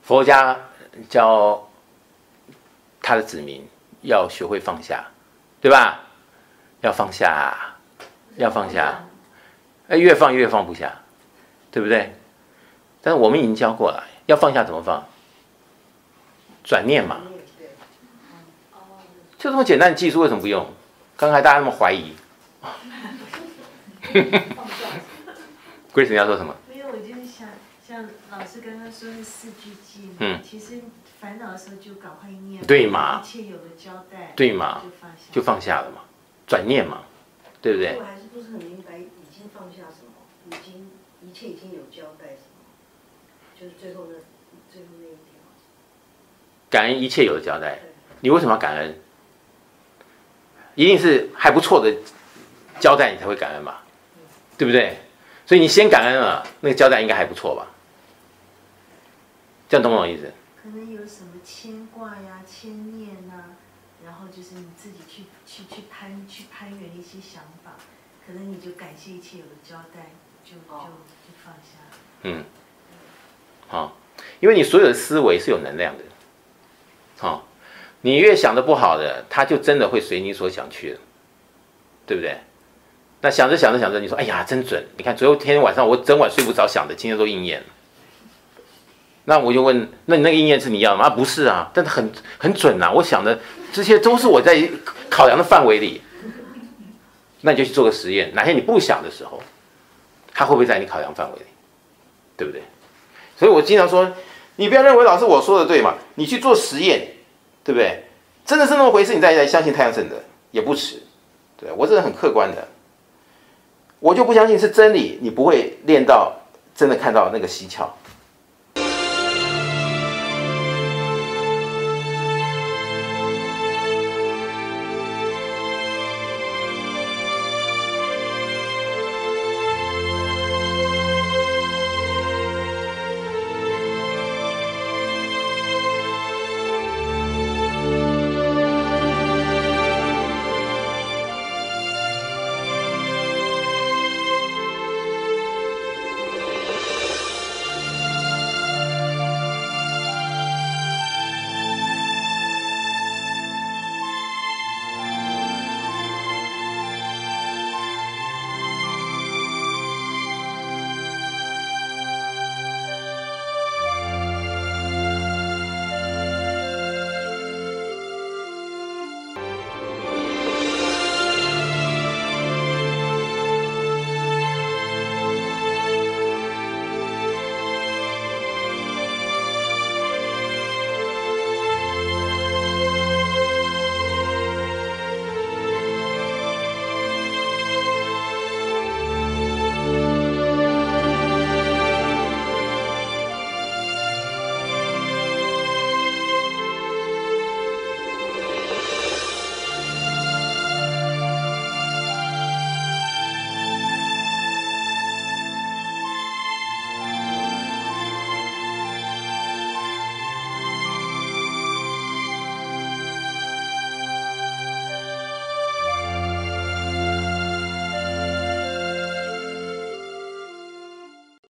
佛家教他的子民要学会放下，对吧？要放下，要放下，越放越放不下，对不对？但是我们已经教过了，要放下怎么放？转念嘛，就这么简单的技术，为什么不用？刚才大家那么怀疑。Grace 你要说什么？ 没有，我就是想，像老师刚刚说的4句偈嘛，其实烦恼的时候就赶快念， 对嘛？ 一切有了交代， 对嘛？就放下了嘛，转念嘛，对不对？ 我还是不是很明白，已经放下什么，一切已经有交代什么，就是最后那一条。 感恩一切有了交代，你为什么要感恩？一定是还不错的交代，你才会感恩吧，对不对？所以你先感恩了，那个交代应该还不错吧？这样懂不懂意思？ 可能有什么牵挂呀、牵念呐，然后就是你自己去攀援一些想法，可能你就感谢一切有了交代，就放下。 好，因为你所有的思维是有能量的，好，你越想的不好的，它就真的会随你所想去了，对不对？那想着想着想着，你说哎呀真准，你看昨天晚上我整晚睡不着想的，今天都应验了。那我就问，那你那个应验是你要的吗？不是啊，但是很准啊，我想的这些都是我在考量的范围里。那你就去做个实验，哪天你不想的时候，它会不会在你考量范围里？对不对？所以我经常说，你不要认为老师我说的对嘛，你去做实验，对不对？真的是那么回事，你再来相信太阳神的也不迟。对，我这人很客观的，我就不相信是真理，你不会练到真的看到那个蹊跷。